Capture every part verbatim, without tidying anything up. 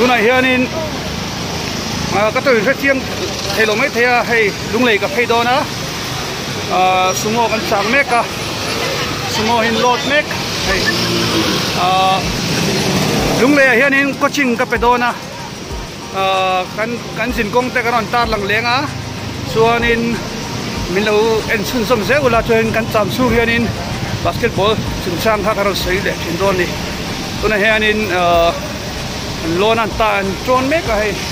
tu này hiện in các tôi rất chiêm thầy lồng mấy thầy hay lung lầy gặp hay đó nữa sumo kan sang mek à sumo in lot mek hay lung lầy hiện in coaching gặp hay đó na kan kan xin công te kan tar lang leng à suan in mình lâu en sun som ze ula cho in kan cham su hiện in basketball sun sang ha karon sei le chin don ni tu này hiện in lon an ta an tron mek à hay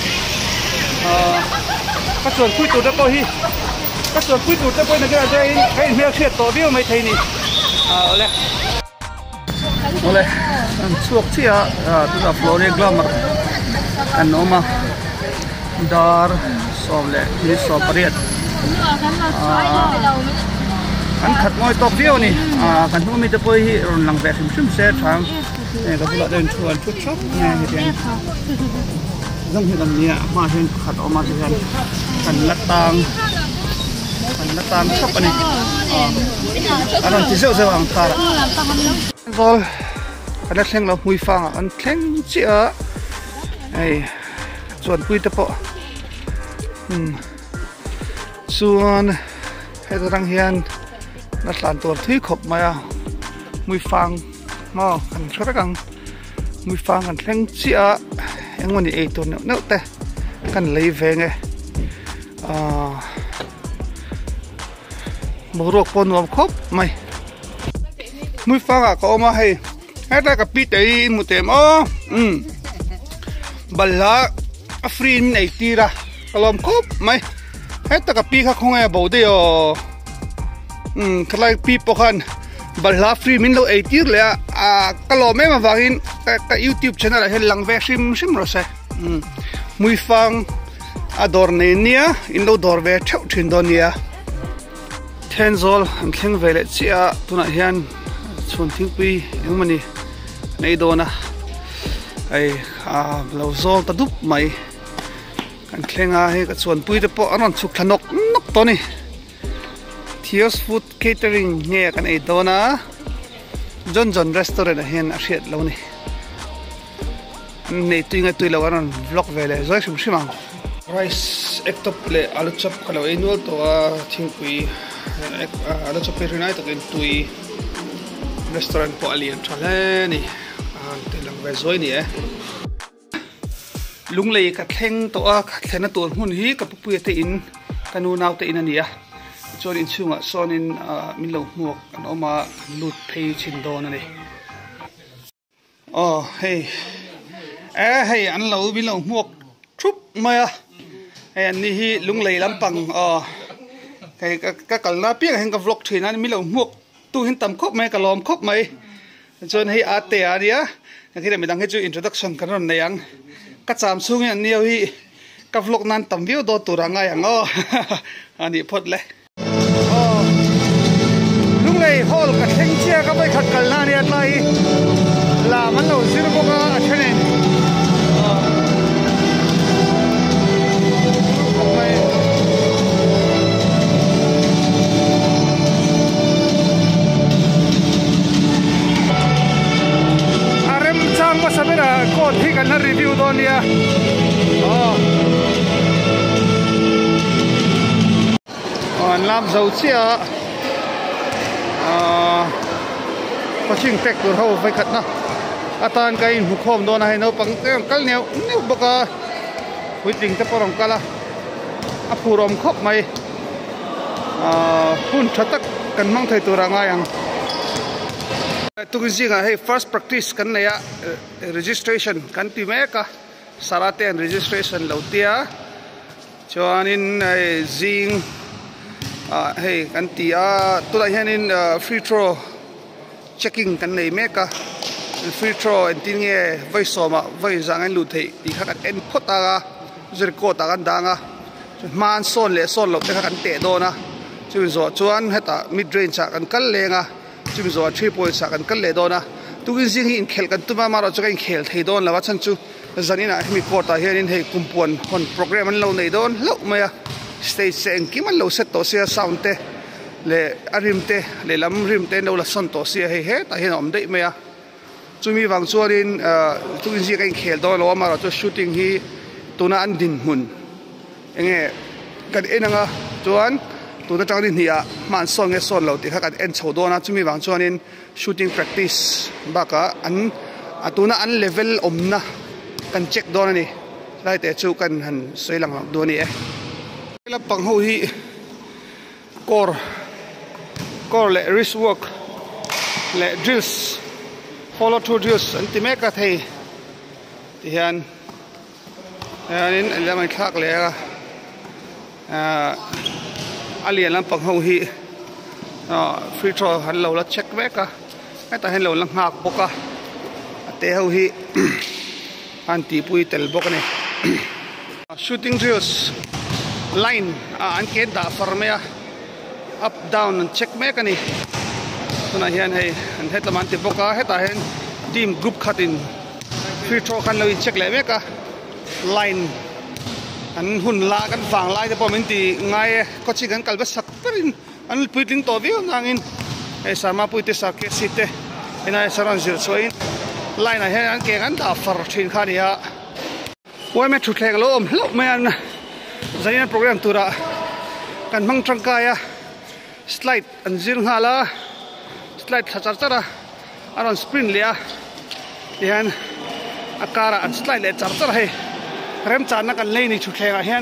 cácส่วนคุยตัวตัวที่cácส่วนคุยตัวตัวนี่ก็จะให้เมียเสียตัวเบี้ยวไม่ไทยนี่เอาเลยเอาเลยอันช่วงที่อ่ะตัวฟลอร์เรกลามาอันโนมาดาร์สอบเลยนี่สอบเรียนอันขัดมวยตกเบี้ยวนี่กันทุกมีแต่ไปรุนแรงแบบชุ่มเสียทางเนี่ยก็เราเดินชวนชุดช็อปเนี่ยเห็นต้องเห็นแบบนี้มาเห็นขัดออกมาเห็นขันละตังขันละตังชอบอันนี้อันนั้นที่เจ้าเจ้าอังคารบอลอันนั้นแข่งเรามวยฟังอันแข่งเจ้าไอ้ส่วนคุยตะปะส่วนให้ตัวรังเฮียนนัดหลานตัวที่ขบมามวยฟังมาขันชอบกันมวยฟังกันแข่งเจ้ายังวันนี้เอตัวเนี่ยเนาะแต่กันเลยเวงไงบรวกปนวมครบไหมมือฟังอ่ะก็เอามาให้ให้ได้กับปีเตยมุเตมอ๋ออืมบัลลังฟรีนไอตีระกลมครบไหมให้ได้กับปีข้าคงไงบอกได้อ๋ออืมใครปีปกันบัลลังฟรีมินเราไอตีเลยอ่ะกลมไม่มาฟังอินกับยูทูบช่องอะไรเห็นหลังเวชิมชิมรสเซ่มือฟังอดอร์เนียอินเราดอร์เวชเช่าชินดอนียเทนโซลอันเข่งเวลเซียตัวนั้นเห็นชวนทิ้งปียังมันนี่ในโดนะไอ้เราโซลตัดดุบไหมกันเข่งอะไรกับชวนปุยแต่พออันนั้นสุกขนกนกตัวนี้เทียสฟู้ดเคเตอริงเนี่ยกันไอ้โดนะจอนจอนรีสอร์ทเห็นอาเซียนเรานี่ในตัวนี้ตัวเราอันนั้นบล็อกเวลเลยชิมชิมังไรซ์เอ็กท็อปเลยอาลูชับเขาเราเอ็นวัลตัวทิ้งปุยอาลูชับเป็นยังไงตัวเป็นตุยรีสอร์ทพออาลีนทะเลนี่อ่าตัวเราเวลซอยนี่เอ๋ลุงเลยกับแข่งตัวแข่งตัวหุ่นฮีกับปุยเตอินกันนูนาวเตอินนี่อ่ะจนอินช่วงอ่ะโซนินมิลล์หมวกอันออกมาลุดเพย์ชินโดนั่นเองอ๋อเฮ้เอ้เฮ้อันเรามิลล์หมวกทุบมาอ่ะเฮ้อันนี้ฮีลุงเลยลำปังอ๋อเฮ้ก็กัลน่าเปียกเห็นกับวล็อกทีนั้นมิลล์หมวกตู้เห็นต่ำครบไหมกะลอมครบไหมจนให้อาเตียเดียอย่างที่เราไม่ดังให้จูอินโทรดักชั่นกันนั่นเองก็จำสูงอันนี้ฮีกับวล็อกนั้นต่ำวิวโดตัวร่างไงอย่างอ๋ออันนี้พอดเลยฮอลกับเทงเชียก็ไปขัดกันนาเนี่ยเลยลามันเราซื้อพวกอันนี้อารมณ์ช่างว่าสมัยนั้นก่อนที่กันนั่งรีวิวตอนนี้อ๋ออันลำเจ้าเชียก็ชิงเต็กตัวเขาไปขัดนะอาตานก็อินหุกโฮมโดนให้เราปังเต้งกัลเนียวนี่บุกหุ่นจริงจะปรองกัลละอภูรมครบไหมหุ่นชัดตักกันมั่งไทยตัวร่างยังตุกจริงอะให้ first practice กันเลยอะ registration กันตีเมกะสาระเต้น registration เหล่าเตียจวนนินจิงเฮ้กันตีอ่ะตัวนี้นิน free throw checking กันเลยเมกะ free throw อันที่นี่ไว้สอบมาไว้จังไงลุดให้ที่ข้ากันเอ็นพอตากะจะรีโกตากันดังอ่ะมันโซนเละโซนหลบที่ข้ากันเตะโดนอ่ะจะมีส่วนชวนให้ตา mid range จากกันกันเลงอ่ะจะมีส่วน three point จากกันกันเลยโดนอ่ะทุกสิ่งที่อินเขลกันตัวมามาเราจะกันเขลที่โดนแล้วว่าฉันจูจันนี่นะมีโคตาเฮียนินให้กุมปวนคนโปรแกรมมันเราในโดนแล้วไม่อะstage เองกี่มันเราเซตตัวเสีย sound เตะเลยอาริมเตะเลยลำริมเตะเราละส่วนตัวเสียให้เฮ้แต่เห็นอมได้ไหมอะ chumi wang chuanin tu in ji kan khel do lo ma ro shooting hi tuna an din mun enge kan enanga chuan tuna tang din hiya man son nge son lo ti kha kan en chho do na chumi wang chuanin shooting practice baka an atuna an level omna kan check do na ni lai te chu kan han soilang lang do ni e la pang ho hi core core le wrist work le drills follow through drills anti me ka thei ti hian anin elamai thak le a alian lam pang ho hi free throw han lo la check back ka ta hen lo lang hak boka te ho hi anti pui tel bok ne shooting drills line an ke da farmea up down and check me ka ni tuna hian hei an hetlaman ti boka heta hen team group khatin free throw khan lo check le me ka line an hun la kan wang lai te pawmin ti ngai ko chi kan kalba sak tarin an puitling to vi ngangin ei sarma puite sak ke site ina saran zir choin line a hen an ke kan da far thin khania wai me thu thleng lo om lo me an zaina program tura kan mang tangkaya slide an zir ngala slide thachar chara aron sprint lia hian akara an slide le char char hei rem chan na kan leini thu thlenga hian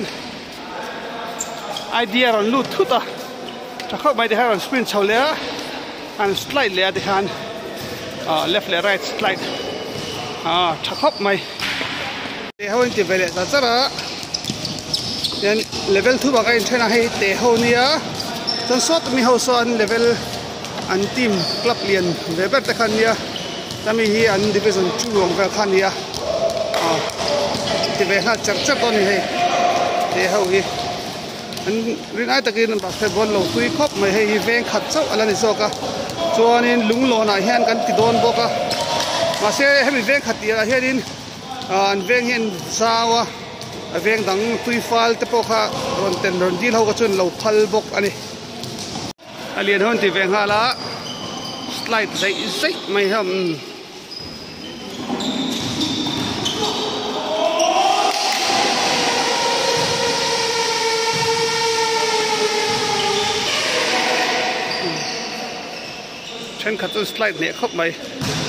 idea ron lu thuta thakho mai de haron sprint chhole an slide le de khan left le right slide ah thakho mai te hoin ti vele char chara yan level two ba kai thena hei te ho nia ton sot mi ho so an level an team club lian veber te khan nia tami hi an division two rong ve khan nia a ti ve ha chak chak on hei te ho hi an rin ai takin basketball lo tui khop mai hei veng khat chau alani zoka chuanin lunglo na hian kan ti don boka ma se hemi veng khatia hianin an veng hian zawa veng dang tui fal te pokha ron ten ron dil ho ka chun lo phal bok ani alien hon ti veng hala slide zai zai mai ham chen khat chun slide ne khop mai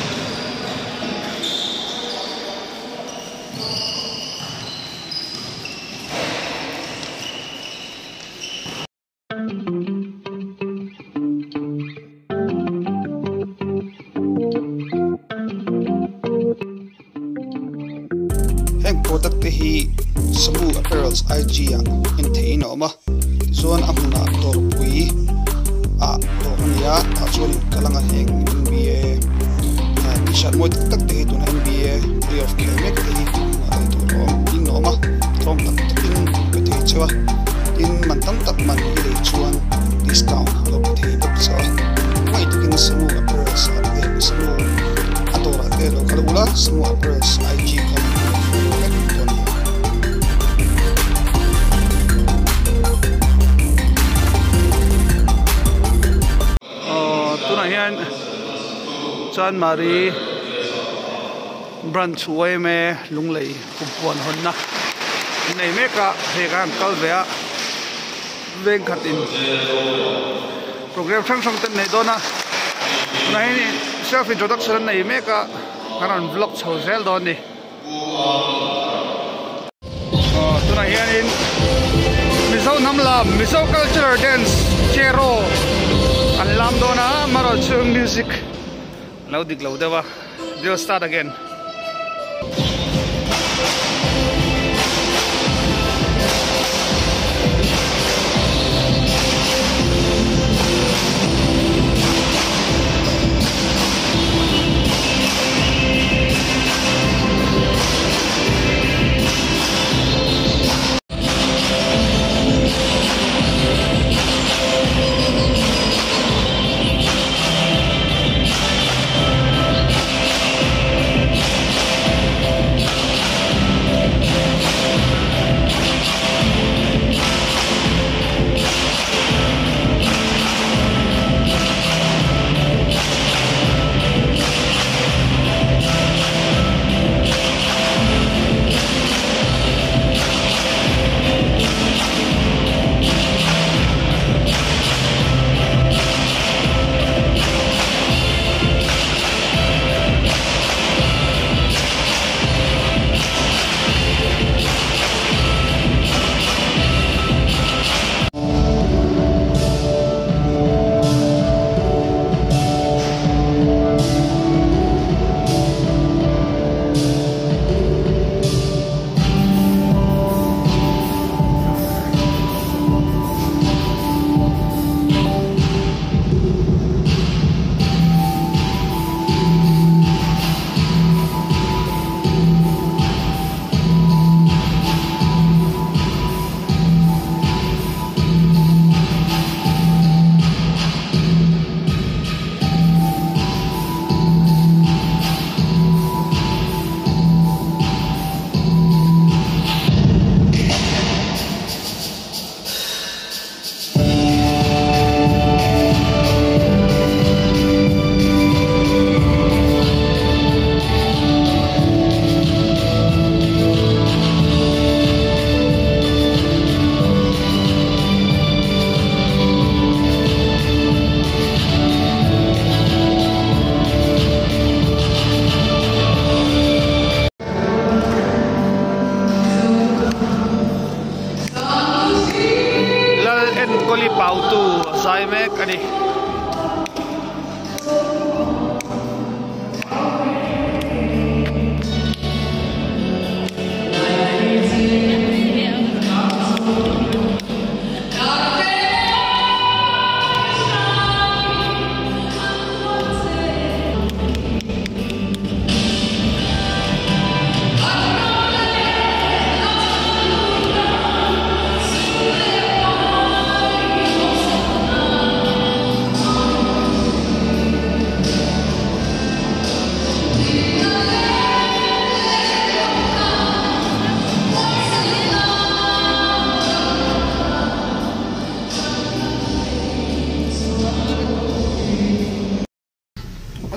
hi Samu Apparels I G a in thein oma zon amuna tor pui a tornia a zon kalanga heng N B A na shat mo tak te tun N B A playoff kelmek te hi na to ro in oma trom tak tin ke te chwa in man tam tak man hi le chuan discount lo ke te bok cha mai tukin Samu Apparels a te Samu atora te lo kalula Samu Apparels I G kan hian chan mari branch way me lunglei kumpuan honna nei me ka he kan kalvea veng khatin program sang sang ten nei dona nai ni self introduction nei me ka karan vlog chho zel don ni oh tuna hian in mizo namla mizo cultural dance chero an lam dona maro chung music laudik laudewa we'll start again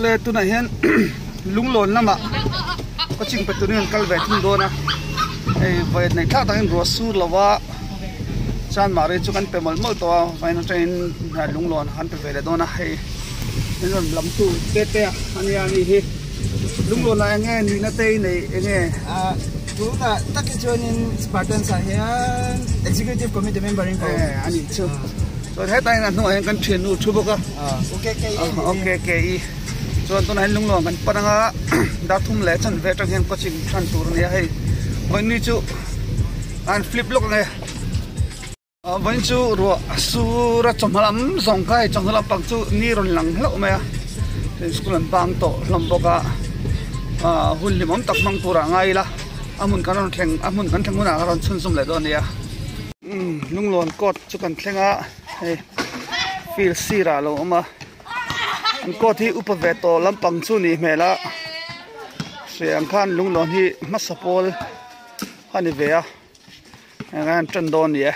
le tu na hian lung lon lama ko ching pe tu ni kal ve thum do na ei vai nei tha ta in ro su lawa chan mare chu kan pe mal mal to vai na train lung lon han pe ve le do na hei nên làm tu tê tê anh em đi hi lúc luôn là nghe ni na tê này nghe à đúng là tất cái chuyện in Spartan sa hian executive committee member in eh anh đi chưa rồi hết tay là nó anh cần chuyển nu chu bốc à ok ok ok ok rồi tôi nói lúc luôn cần bắt nga đã thum lẽ chân về trong hiện có trình sản tour này hay với ni chu anh flip look này với chú rồi su ra trong làm dòng cái trong làm bằng chú ni rồi lằng lâu mà thì school làm bằng tổ làm bốc à hul lim om tak mang tura ngay la amun kanon theng amun kan theng una karon chun sum le don ya um lung lon kot chu kan thlenga he feel sira lo ma an kot hi upave to lampang chu ni mela siang khan lung lon hi masapol hani ve a ngan tran don ye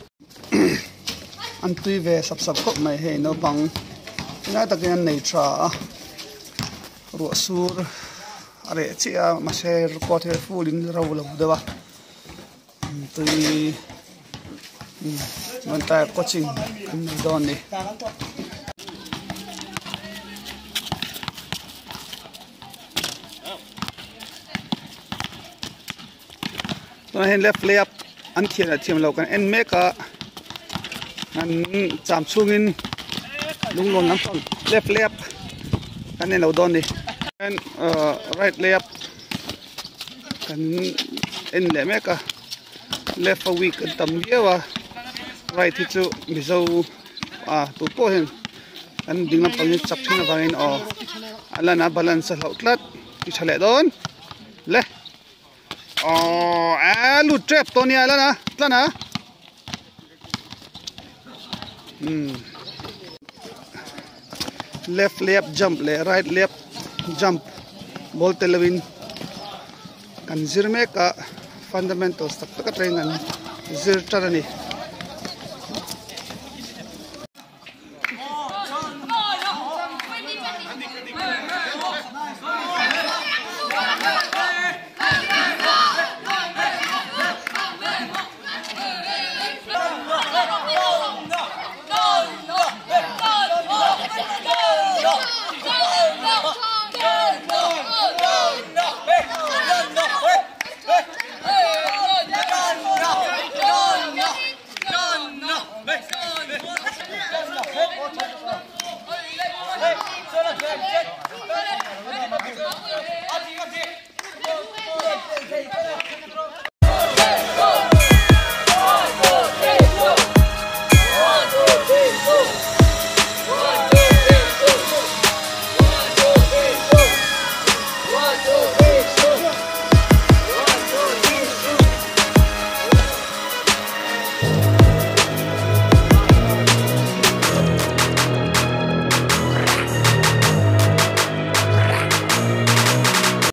an tui ve sap sap khop mai he no bang nga takin nei tra ro sur are chia ma share ko the fulin ro lo de ba tui man ta coaching don ni to hen left lay up an thian a thiam lo kan en make a an cham chungin lung lon lam pang left lay up kan en lo don ni and uh, right layup kan in le meka left a week tam yewa right hi chu mizo a tu po hen an dinglam pang chap thina wangin o alana balance hlau tlat ti chale don le o a lu trap to ni alana tlana hmm left layup jump le right layup jump ball telewin kan zirme ka fundamentals tak tak train kan zir tarani Hey,